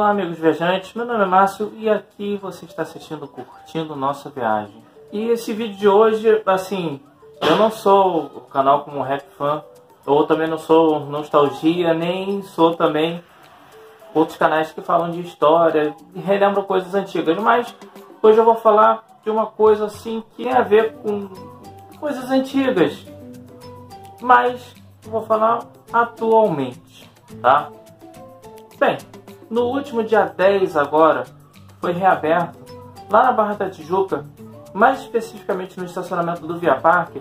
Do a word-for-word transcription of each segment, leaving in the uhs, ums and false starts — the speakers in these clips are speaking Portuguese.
Olá amigos viajantes, meu nome é Márcio e aqui você está assistindo Curtindo Nossa Viagem. E esse vídeo de hoje, assim, eu não sou o canal como Rap Fan, ou também não sou Nostalgia, nem sou também outros canais que falam de história e relembram coisas antigas, mas hoje eu vou falar de uma coisa assim que tem a ver com coisas antigas, mas eu vou falar atualmente, tá? Bem, no último dia dez agora, foi reaberto, lá na Barra da Tijuca, mais especificamente no estacionamento do Via Parque,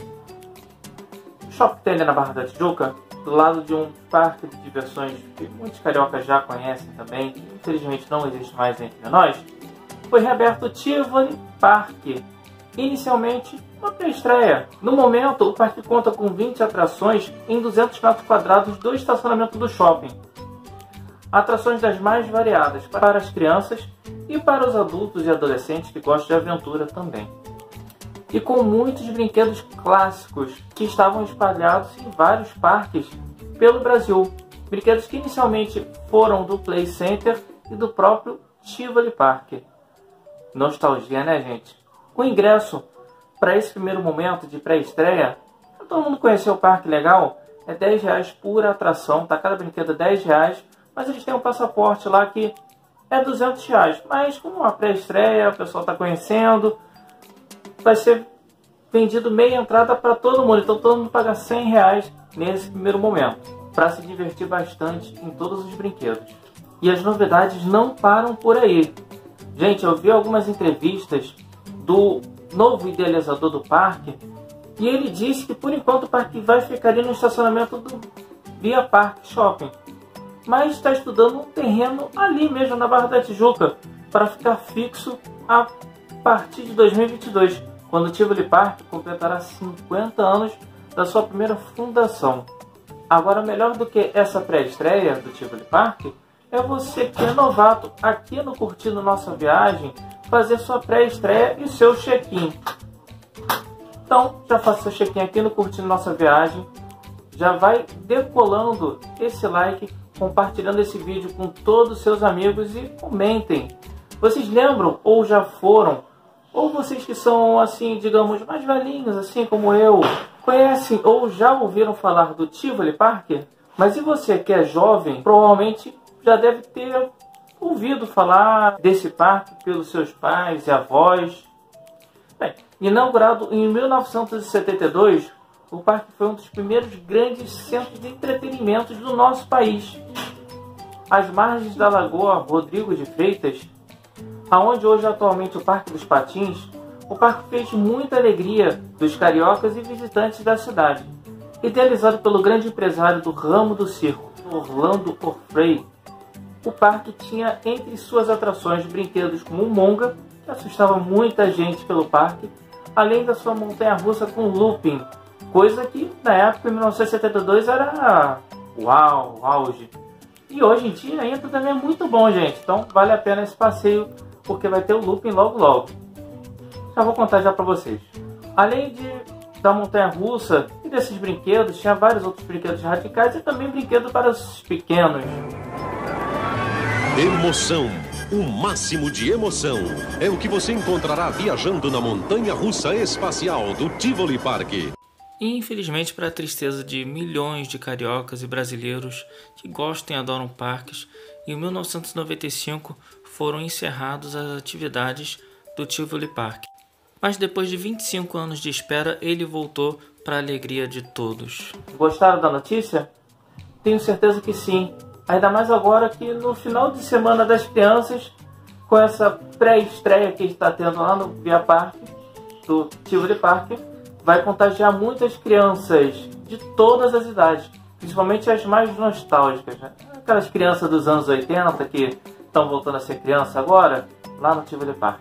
o shopping que tem ali na Barra da Tijuca, do lado de um parque de diversões que muitos cariocas já conhecem também, que infelizmente não existe mais entre nós, foi reaberto o Tivoli Parque, inicialmente uma pré-estreia. No momento, o parque conta com vinte atrações em duzentos metros quadrados do estacionamento do shopping. Atrações das mais variadas para as crianças e para os adultos e adolescentes que gostam de aventura também. E com muitos brinquedos clássicos que estavam espalhados em vários parques pelo Brasil. Brinquedos que inicialmente foram do Play Center e do próprio Tivoli Park. Nostalgia, né, gente? O ingresso para esse primeiro momento de pré-estreia, para todo mundo conhecer o parque legal, é dez reais por atração, tá? Cada brinquedo é dez reais. Mas eles têm um passaporte lá que é duzentos reais. Mas como uma pré-estreia, o pessoal está conhecendo, vai ser vendido meia entrada para todo mundo. Então todo mundo paga cem reais nesse primeiro momento, para se divertir bastante em todos os brinquedos. E as novidades não param por aí. Gente, eu vi algumas entrevistas do novo idealizador do parque, e ele disse que por enquanto o parque vai ficar ali no estacionamento do Via Parque Shopping, mas está estudando um terreno ali mesmo na Barra da Tijuca para ficar fixo a partir de dois mil e vinte e dois, quando o Tivoli Park completará cinquenta anos da sua primeira fundação. Agora, melhor do que essa pré-estreia do Tivoli Park é você que é novato aqui no Curtindo Nossa Viagem fazer sua pré-estreia e seu check-in. Então, já faça seu check-in aqui no Curtindo Nossa Viagem, já vai decolando esse like, compartilhando esse vídeo com todos os seus amigos e comentem. Vocês lembram ou já foram, ou vocês que são assim, digamos, mais velhinhos, assim como eu, conhecem ou já ouviram falar do Tivoli Park? Mas e você que é jovem, provavelmente já deve ter ouvido falar desse parque pelos seus pais e avós. Bem, inaugurado em mil novecentos e setenta e dois, o parque foi um dos primeiros grandes centros de entretenimento do nosso país. Às margens da Lagoa Rodrigo de Freitas, aonde hoje é atualmente o Parque dos Patins, o parque fez muita alegria dos cariocas e visitantes da cidade. Idealizado pelo grande empresário do ramo do circo, Orlando Orfrey, o parque tinha entre suas atrações brinquedos como o Monga, que assustava muita gente pelo parque, além da sua montanha-russa com looping, coisa que na época, em mil novecentos e setenta e dois, era uau, auge. E hoje em dia ainda também é muito bom, gente. Então vale a pena esse passeio, porque vai ter o looping logo logo. Já vou contar já para vocês. Além de, da montanha-russa e desses brinquedos, tinha vários outros brinquedos radicais e também brinquedos para os pequenos. Emoção. O máximo de emoção é o que você encontrará viajando na montanha-russa espacial do Tivoli Park. E infelizmente, para a tristeza de milhões de cariocas e brasileiros que gostam e adoram parques, em mil novecentos e noventa e cinco foram encerradas as atividades do Tivoli Park. Mas depois de vinte e cinco anos de espera, ele voltou para a alegria de todos. Gostaram da notícia? Tenho certeza que sim. Ainda mais agora que no final de semana das crianças, com essa pré-estreia que a gente está tendo lá no Via Park, do Tivoli Park, vai contagiar muitas crianças de todas as idades, principalmente as mais nostálgicas, né? Aquelas crianças dos anos oitenta que estão voltando a ser criança agora, lá no Tivoli Park.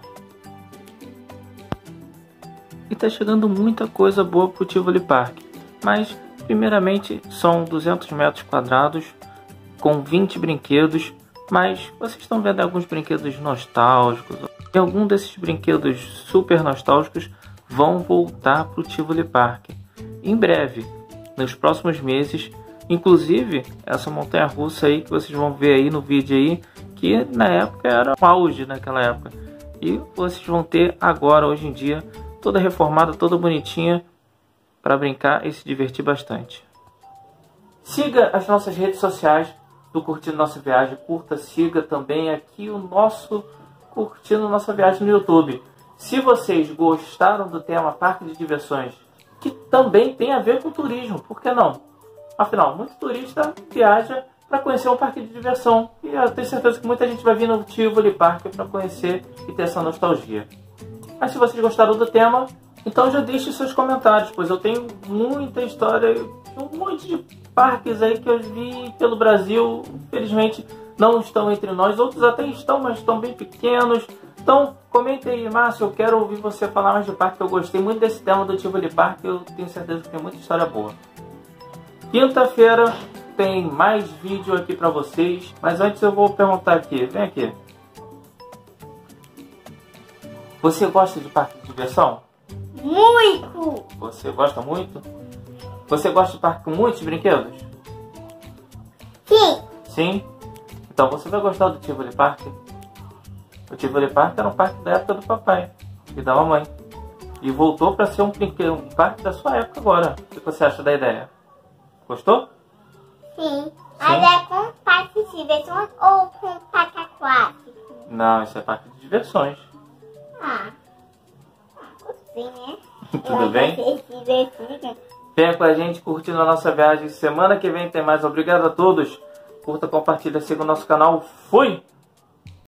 E está chegando muita coisa boa para o Tivoli Park, mas primeiramente são duzentos metros quadrados com vinte brinquedos, mas vocês estão vendo alguns brinquedos nostálgicos, e algum desses brinquedos super nostálgicos vão voltar para o Tivoli Park em breve, nos próximos meses. Inclusive essa montanha russa aí que vocês vão ver aí no vídeo aí, que na época era um auge naquela época. E vocês vão ter agora, hoje em dia, toda reformada, toda bonitinha, para brincar e se divertir bastante. Siga as nossas redes sociais do Curtindo Nossa Viagem. Curta, siga também aqui o nosso Curtindo Nossa Viagem no YouTube. Se vocês gostaram do tema Parque de Diversões, que também tem a ver com turismo, por que não? Afinal, muito turista viaja para conhecer um parque de diversão. E eu tenho certeza que muita gente vai vir no Tivoli Park para conhecer e ter essa nostalgia. Mas se vocês gostaram do tema, então já deixe seus comentários, pois eu tenho muita história, um monte de parques aí que eu vi pelo Brasil. Infelizmente não estão entre nós, outros até estão, mas estão bem pequenos. Então comente aí, Márcio, eu quero ouvir você falar mais de parque. Eu gostei muito desse tema do Tivoli Park, eu tenho certeza que tem muita história boa. Quinta-feira tem mais vídeo aqui pra vocês, mas antes eu vou perguntar aqui, vem aqui. Você gosta de parque de diversão? Muito! Você gosta muito? Você gosta de parque com muitos brinquedos? Sim! Sim? Então você vai gostar do Tivoli Park. O Tivoli Park era um parque da época do papai e da mamãe. E voltou para ser um, um parque da sua época agora. O que você acha da ideia? Gostou? Sim. Mas é com parque de diversões ou com parque aquático? Não, isso é parque de diversões. Ah, gostei, né? Tudo bem? Venha com a gente curtindo a nossa viagem. Semana que vem tem mais. Obrigado a todos. Curta, compartilha, siga o nosso canal. Fui!